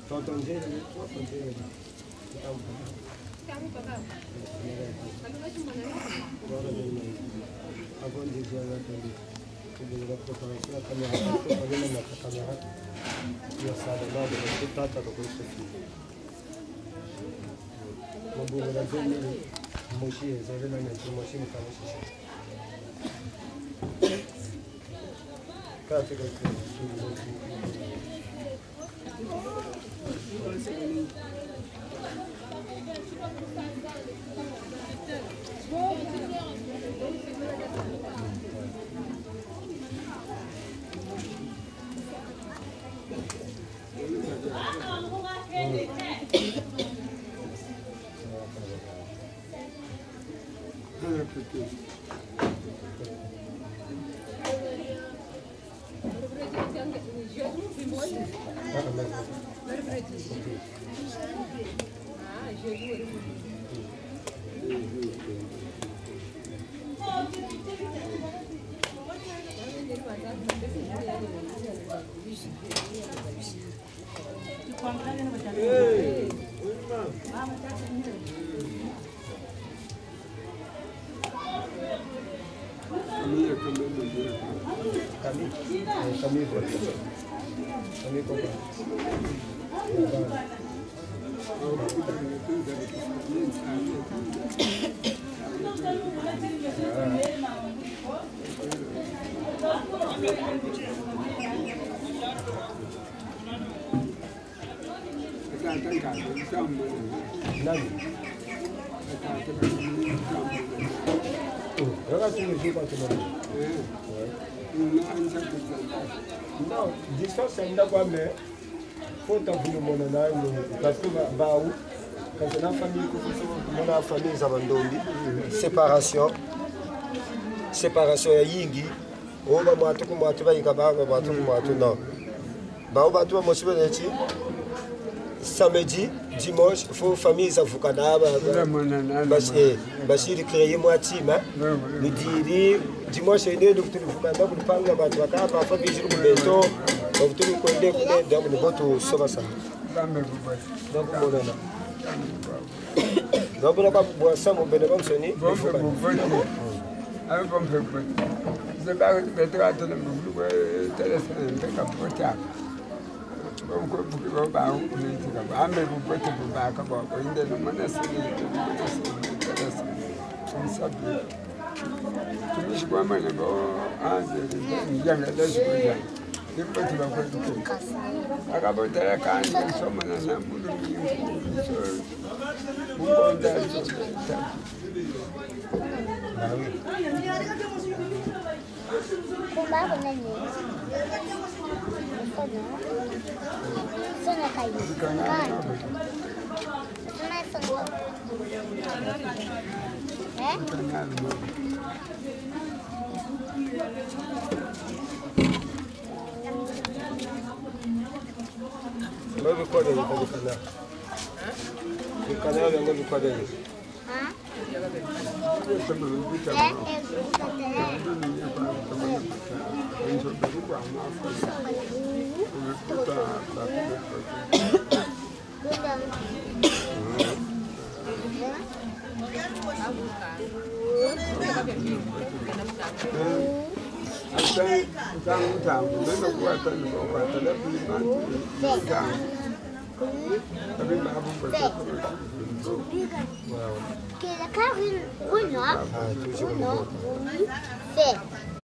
Non, distance c'est d'accord, mais faut t'en vouloir mon âme parce que baou quand la famille ça va donner séparation ya yingi oba mwatu ku mwatu bayika baba mwatu ku mwatu non baou batu ba mosibe neti samedi dimanche faut famille ça fukana basi créer moi team le dimanche ene do futu fukana ku panga batu bakapa fa bijiru kubeto futu ko ende ko ndamu ni boto soba sa donc molana donc ba bo samo benebam soni I'm going to put the bag of the better than the blue telephone and pick up what up. I'm going to go back. I'm going to put it back about when the monastery subject. To Miss Woman ago, and the young lesbian. They put it up with the cake. I got about that kind of someone and I'm going to Que la carrure,